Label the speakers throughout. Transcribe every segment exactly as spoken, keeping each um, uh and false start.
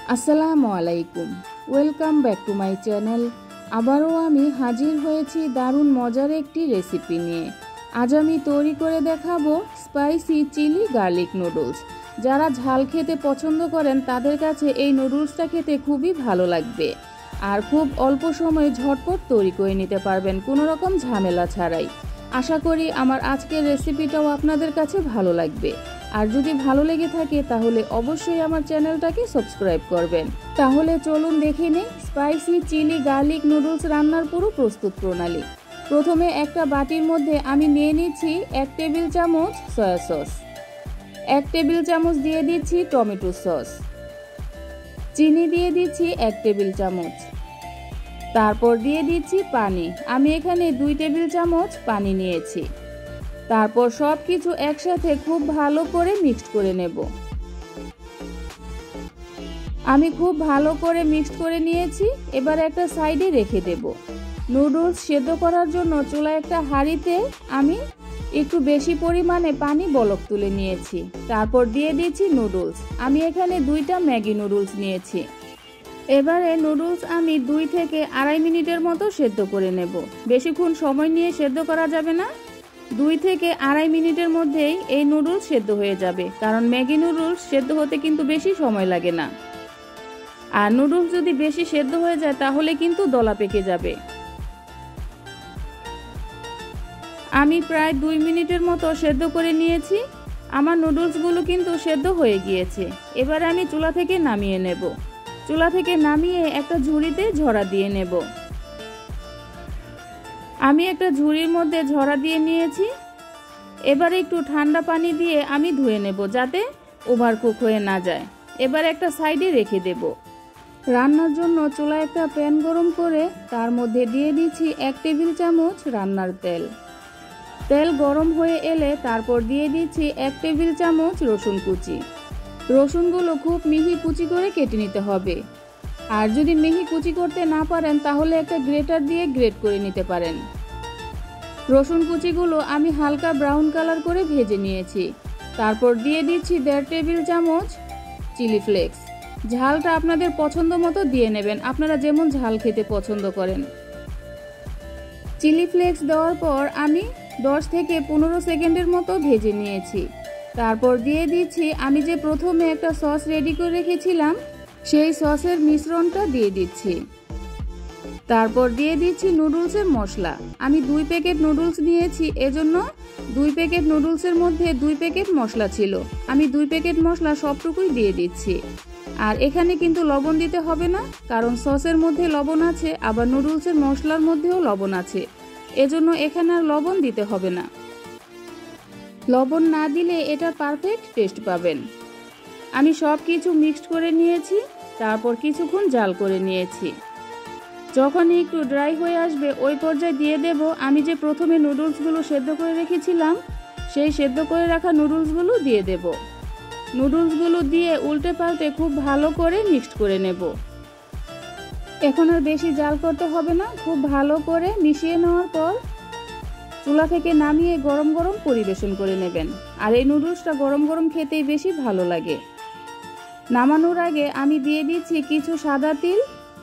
Speaker 1: আসসালামু আলাইকুম, welcome back to my channel. আবারও আমি হাজির হয়েছি দারুণ মজার একটি রেসিপি নিয়ে। আজ আমি তৈরি করে দেখাবো স্পাইসি চিলি গার্লিক নুডলস। যারা ঝাল খেতে পছন্দ করেন তাদের কাছে এই নুডলসটা খেতে খুবই ভালো লাগবে, আর খুব অল্প সময়ে ঝটপট তৈরি করে নিতে পারবেন কোনো রকম ঝামেলা ছাড়াই। আশা করি আমার আজকের রেসিপিটাও আপনাদের কাছে ভালো লাগবে। আর যদি ভালো লেগে থাকে তাহলে অবশ্যই আমার চ্যানেলটাকে সাবস্ক্রাইব করবেন। তাহলে চলুন দেখে নেই স্পাইসি চিলি গার্লিক নুডলস রান্নার পুরো প্রস্তুত প্রণালী। প্রথমে একটা বাটির মধ্যে আমি নিয়ে নিচ্ছি এক টেবিল চামচ সয়া সস, এক টেবিল চামচ দিয়ে দিচ্ছি টমেটো সস, চিনি দিয়ে দিচ্ছি এক টেবিল চামচ, তারপর দিয়ে দিচ্ছি পানি। আমি এখানে দুই টেবিল চামচ পানি নিয়েছি। তারপর সব কিছু একসাথে খুব ভালো করে মিক্সড করে নেব। আমি খুব ভালো করে মিক্সড করে নিয়েছি। এবার একটা সাইডে রেখে দেব। নুডলস সেদ্ধ করার জন্য চুলায় একটা হাঁড়িতে আমি একটু বেশি পরিমাণে পানি বলক তুলে নিয়েছি। তারপর দিয়ে দিচ্ছি নুডলস। আমি এখানে দুইটা ম্যাগি নুডলস নিয়েছি। এবারে নুডলস আমি দুই থেকে আড়াই মিনিটের মতো সেদ্ধ করে নেব। বেশিক্ষণ সময় নিয়ে সেদ্ধ করা যাবে না। দুই থেকে আড়াই মিনিটের মধ্যেই এই নুডলস সেদ্ধ হয়ে যাবে, কারণ ম্যাগি নুডলস সেদ্ধ হতে কিন্তু বেশি সময় লাগে না। আর নুডলস যদি বেশি সেদ্ধ হয়ে যায় তাহলে কিন্তু দলা পেকে যাবে। আমি প্রায় দুই মিনিটের মতো সেদ্ধ করে নিয়েছি। আমার নুডলসগুলো কিন্তু সেদ্ধ হয়ে গিয়েছে। এবার আমি চুলা থেকে নামিয়ে নেব। চুলা থেকে নামিয়ে একটা ঝুড়িতে ঝরা দিয়ে নেব। আমি একটা ঝুড়ির মধ্যে ঝরা দিয়ে নিয়েছি। এবার একটু ঠান্ডা পানি দিয়ে আমি ধুয়ে নেব, যাতে ওভারকুক হয়ে না যায়। এবার একটা সাইডে রেখে দেব। রান্নার জন্য চুলায় একটা প্যান গরম করে তার মধ্যে দিয়ে দিচ্ছি এক টেবিল চামচ রান্নার তেল। তেল গরম হয়ে এলে তারপর দিয়ে দিচ্ছি এক টেবিল চামচ রসুন কুচি। রসুনগুলো খুব মিহি কুচি করে কেটে নিতে হবে। আর যদি মিহি কুচি করতে না পারেন তাহলে একটা গ্রেটার দিয়ে গ্রেট করে নিতে পারেন। রসুন কুচিগুলো আমি হালকা ব্রাউন কালার করে ভেজে নিয়েছি। তারপর দিয়ে দিচ্ছি দেড় টেবিল চামচ চিলি ফ্লেক্স। ঝালটা আপনাদের পছন্দ মতো দিয়ে নেবেন, আপনারা যেমন ঝাল খেতে পছন্দ করেন। চিলি ফ্লেক্স দেওয়ার পর আমি দশ থেকে পনেরো সেকেন্ডের মতো ভেজে নিয়েছি। তারপর দিয়ে দিচ্ছি আমি যে প্রথমে একটা সস রেডি করে রেখেছিলাম সেই সসের মিশ্রণটা দিয়ে দিচ্ছি। তারপর দিয়ে দিচ্ছি নুডলসের মশলা। আমি দুই প্যাকেট নুডলস নিয়েছি, এজন্য দুই প্যাকেট নুডলসের মধ্যে দুই প্যাকেট মশলা ছিল। আমি দুই প্যাকেট মশলা সবটুকুই দিয়ে দিচ্ছি। আর এখানে কিন্তু লবণ দিতে হবে না, কারণ সসের মধ্যে লবণ আছে, আবার নুডলসের মশলার মধ্যেও লবণ আছে, এজন্য এখানে আর লবণ দিতে হবে না। লবণ না দিলে এটা পারফেক্ট টেস্ট পাবেন। আমি সব কিছু মিক্সড করে নিয়েছি। তারপর কিছুক্ষণ জাল করে নিয়েছি। যখন একটু ড্রাই হয়ে আসবে ওই পর্যায়ে দিয়ে দেব আমি যে প্রথমে নুডলসগুলো সেদ্ধ করে রেখেছিলাম সেই সেদ্ধ করে রাখা নুডলসগুলো দিয়ে দেব। নুডলসগুলো দিয়ে উল্টে পাল্টে খুব ভালো করে মিক্সড করে নেব। এখন আর বেশি জাল করতে হবে না। খুব ভালো করে মিশিয়ে নেওয়ার পর চুলা থেকে নামিয়ে গরম গরম পরিবেশন করে নেবেন। আর এই নুডলসটা গরম গরম খেতেই বেশি ভালো লাগে। নামানোর আগে আমি দিয়ে দিচ্ছি কিছু সাদা তিল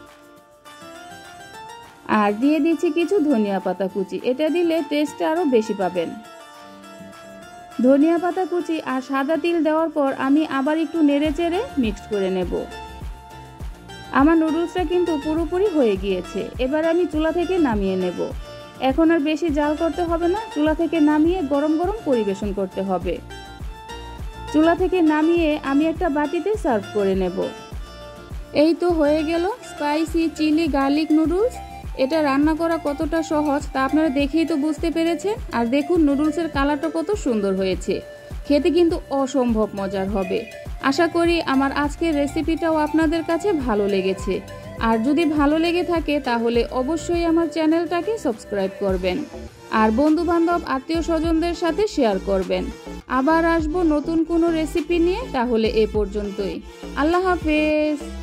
Speaker 1: আর দিয়ে দিচ্ছি কিছু ধনিয়া পাতা কুচি। এটা দিলে টেস্টটা আরো বেশি পাবেন। ধনিয়া পাতা কুচি আর সাদা তিল দেওয়ার পর আমি আবার একটু নেড়ে চেড়ে মিক্সড করে নেব। আমার নুডলসটা কিন্তু পুরোপুরি হয়ে গিয়েছে। এবার আমি চুলা থেকে নামিয়ে নেব। এখন আর বেশি জাল করতে হবে না। চুলা থেকে নামিয়ে গরম গরম পরিবেশন করতে হবে। চুলা থেকে নামিয়ে আমি একটা বাটিতে সার্ভ করে নেব। এই তো হয়ে গেল স্পাইসি চিলি গার্লিক নুডলস। এটা রান্না করা কতটা সহজ তা আপনারা দেখেই তো বুঝতে পেরেছেন। আর দেখুন নুডলসের কালারটা কত সুন্দর হয়েছে। খেতে কিন্তু অসম্ভব মজার হবে। আশা করি আমার আজকের রেসিপিটাও আপনাদের কাছে ভালো লেগেছে। আর যদি ভালো লেগে থাকে তাহলে অবশ্যই আমার চ্যানেলটাকে সাবস্ক্রাইব করবেন। আর বন্ধু বান্ধব আত্মীয় স্বজনদের সাথে শেয়ার করবেন। আবার আসবো নতুন কোনো রেসিপি নিয়ে। তাহলে এ পর্যন্তই। আল্লাহ হাফেজ।